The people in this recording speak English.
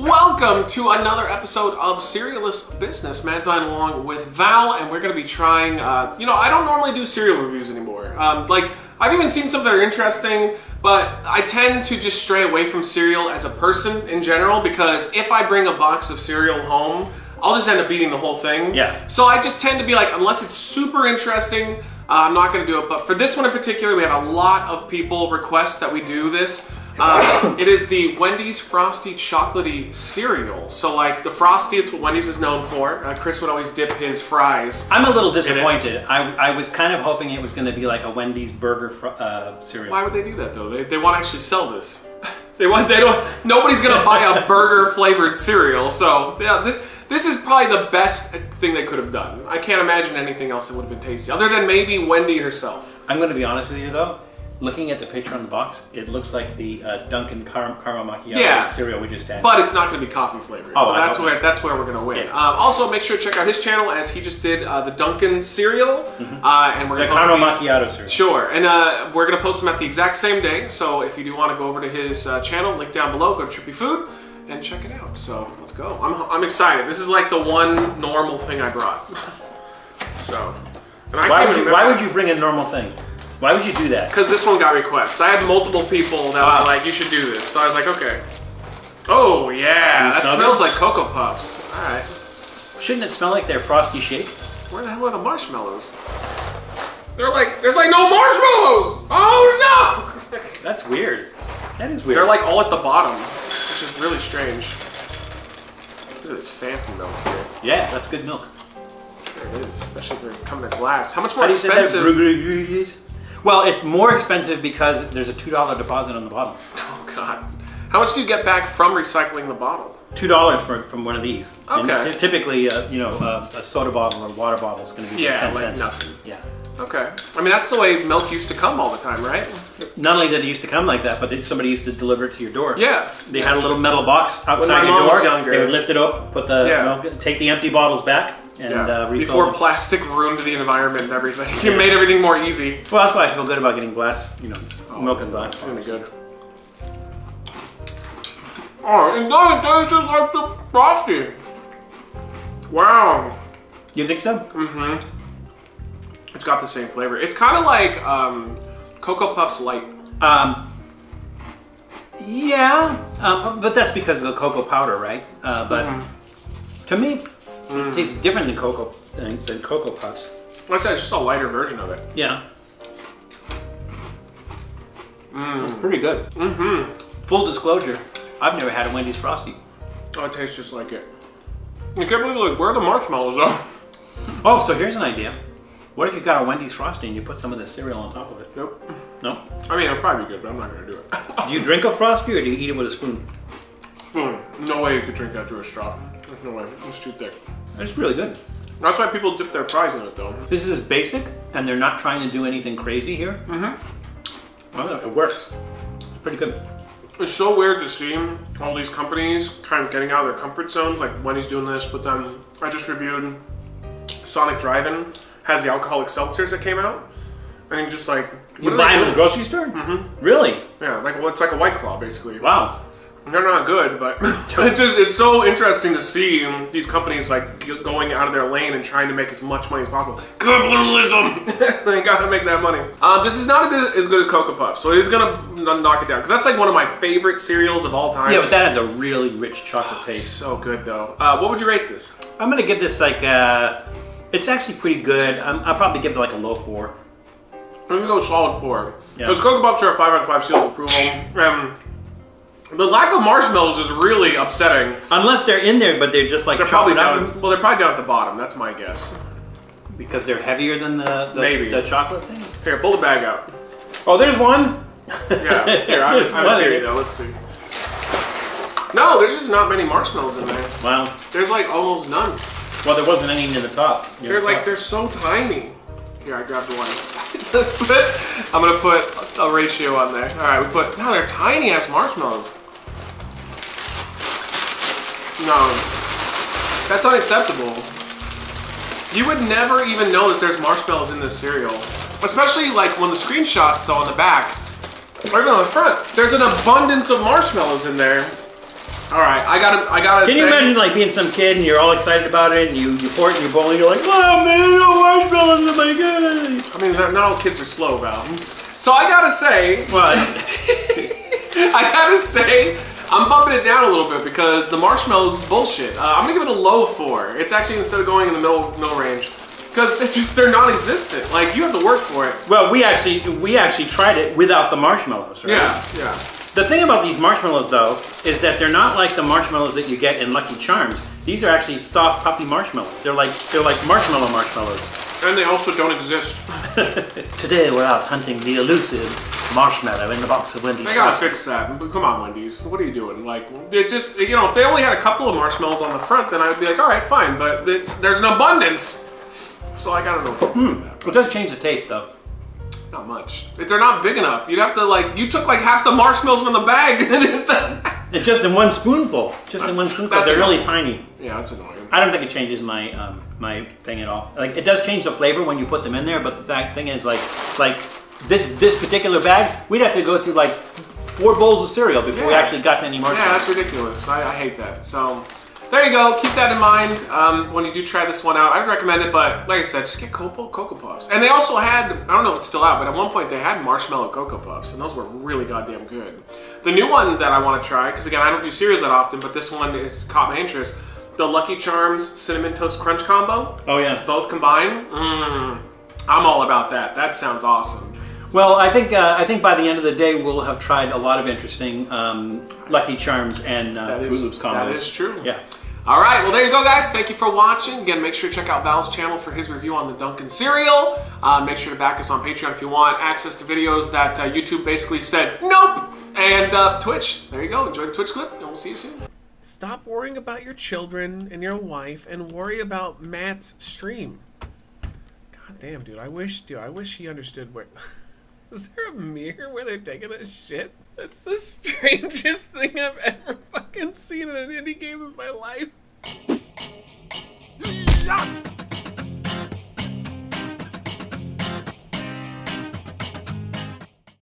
Welcome to another episode of Cerealist Business. Matt's on along with Val, and we're going to be trying, I don't normally do cereal reviews anymore. I've even seen some that are interesting, but I tend to just stray away from cereal as a person in general, because if I bring a box of cereal home, I'll just end up eating the whole thing. Yeah. So I just tend to be like, unless it's super interesting, I'm not going to do it. But for this one in particular, we have a lot of people request that we do this. It is the Wendy's Frosty Chocolatey cereal. So like the Frosty, it's what Wendy's is known for. Chris would always dip his fries. I'm a little disappointed. I was kind of hoping it was going to be like a Wendy's burger cereal. Why would they do that though? They want to actually sell this. Nobody's going to buy a burger flavored cereal. So yeah, this is probably the best thing they could have done. I can't imagine anything else that would have been tasty, other than maybe Wendy herself. I'm going to be honest with you though. Looking at the picture on the box, it looks like the Dunkin' Caramel Macchiato cereal we just had. But it's not going to be coffee flavored, so that's where we're going to win. Yeah. Also, make sure to check out his channel, as he just did the Dunkin' cereal, and we're going to post Caramel Macchiato cereal. Sure, and we're going to post them at the exact same day. So if you do want to go over to his channel, link down below. Go to Trippy Food and check it out. So let's go. I'm excited. This is like the one normal thing I brought. So, and why would you bring a normal thing? Why would you do that? Because this one got requests. I had multiple people that were like, you should do this. So I was like, okay. Oh, yeah. That smells like Cocoa Puffs. All right. Shouldn't it smell like they're Frosty Shake? Where the hell are the marshmallows? There's like no marshmallows! Oh, no! That's weird. That is weird. They're like all at the bottom, which is really strange. Look at this fancy milk here. Yeah, that's good milk. There it is, especially if they're coming in glass. How much more expensive? Well, it's more expensive because there's a $2 deposit on the bottom. Oh God! How much do you get back from recycling the bottle? $2 from one of these. Okay. And typically, a soda bottle or water bottle is going to be 10 cents. Nothing. Yeah. Okay. I mean, that's the way milk used to come all the time, right? Not only did it used to come like that, but somebody used to deliver it to your door. Yeah. They had a little metal box outside your door. They would lift it up, put the milk, take the empty bottles back, and refill before them. Plastic ruined the environment and everything. It made everything more easy. Well, that's why I feel good about getting glass, milk and glass. It's really good. Oh, it does taste just like the Frosty. Wow. You think so? Mm-hmm. It's got the same flavor. It's kind of like Cocoa Puffs Light. But that's because of the cocoa powder, right? But to me, it tastes different than Cocoa Puffs. I said it's just a lighter version of it. Yeah. It's pretty good. Full disclosure, I've never had a Wendy's Frosty. Oh, it tastes just like it. I can't believe, like, where are the marshmallows are? Oh, so here's an idea. What if you got a Wendy's Frosty and you put some of the cereal on top of it? Nope. No? I mean, it'll probably be good, but I'm not going to do it. Do you drink a Frosty or do you eat it with a spoon? Spoon. No way you could drink that through a straw. There's no way. It's too thick. It's really good. That's why people dip their fries in it, though. This is basic, and they're not trying to do anything crazy here. Well, it works. It's pretty good. It's so weird to see all these companies kind of getting out of their comfort zones, like Wendy's doing this, but then I just reviewed Sonic Drive-In has the alcoholic seltzers that came out, and just like... You buy them at the grocery store? Really? Yeah, well, it's like a White Claw, basically. Wow. They're not good, but it's so interesting to see these companies like going out of their lane and trying to make as much money as possible. Capitalism! They gotta make that money. This is not as good as Cocoa Puffs, so it is gonna knock it down, because that's like one of my favorite cereals of all time. Yeah, but that has a really rich chocolate taste. So good, though. What would you rate this? I'm gonna give this like, it's actually pretty good. I'll probably give it like a low 4. I'm gonna go solid 4. Yeah. Those Cocoa Puffs are a 5 out of 5 seal of approval. The lack of marshmallows is really upsetting. Unless they're in there, but they're just like they're probably down. Well, they're probably down at the bottom. That's my guess. Because they're heavier than the chocolate things. Here, pull the bag out. Oh, there's one. Yeah. Here, I have a theory though. Let's see. No, there's just not many marshmallows in there. Wow. There's like almost none. Well, there wasn't any near the top. They're so tiny. Here, I grabbed one. I'm gonna put a ratio on there. All right, no, they're tiny ass marshmallows. No, that's unacceptable. You would never even know that there's marshmallows in this cereal. Especially like when the screenshots though on the back, or even on the front, there's an abundance of marshmallows in there. All right, I gotta. Can you imagine like being some kid and you're all excited about it and you pour it in your bowl and you're like, "Wow, man, no marshmallows! Oh my god!" I mean, not all kids are slow, Val. So I gotta say, What? I'm bumping it down a little bit because the marshmallows is bullshit. I'm gonna give it a low 4. It's actually instead of going in the middle range because they're non-existent. Like you have to work for it. Well, we actually tried it without the marshmallows, right? Yeah. The thing about these marshmallows, though, is that they're not like the marshmallows that you get in Lucky Charms. These are actually soft, puffy marshmallows. They're like marshmallows. And they also don't exist. Today we're out hunting the elusive marshmallow in the box of Wendy's. They gotta fix that. Come on, Wendy's. What are you doing? Like, it just, you know, if they only had a couple of marshmallows on the front, then I would be like, all right, fine. But there's an abundance. So I gotta know. It does change the taste, though. Not much. If they're not big enough, you'd have to you took like half the marshmallows from the bag. And just in one spoonful. Just in one spoonful. That's They're enough. really tiny. Yeah, that's annoying. I don't think it changes my my thing at all. Like it does change the flavor when you put them in there, but the thing is like this particular bag, we'd have to go through like 4 bowls of cereal before we actually got to any marshmallows. Yeah, that's ridiculous. I hate that. So there you go. Keep that in mind when you do try this one out. I'd recommend it, but like I said, just get Cocoa Puffs. And they also had, I don't know if it's still out, but at one point they had marshmallow Cocoa Puffs, and those were really goddamn good. The new one that I want to try, because again, I don't do cereals that often, but this one has caught my interest. The Lucky Charms Cinnamon Toast Crunch combo. Oh yeah. It's both combined. I'm all about that. That sounds awesome. Well, I think by the end of the day we'll have tried a lot of interesting Lucky Charms and Froot Loops combos. That is true. Yeah. All right, well, there you go, guys. Thank you for watching. Again, make sure to check out Val's channel for his review on the Dunkin' cereal. Make sure to back us on Patreon if you want access to videos that YouTube basically said nope. And Twitch. There you go. Enjoy the Twitch clip, and we'll see you soon. Stop worrying about your children and your wife, and worry about Matt's stream. God damn, dude. I wish he understood where. Is there a mirror where they're taking a shit? That's the strangest thing I've ever fucking seen in an indie game in my life.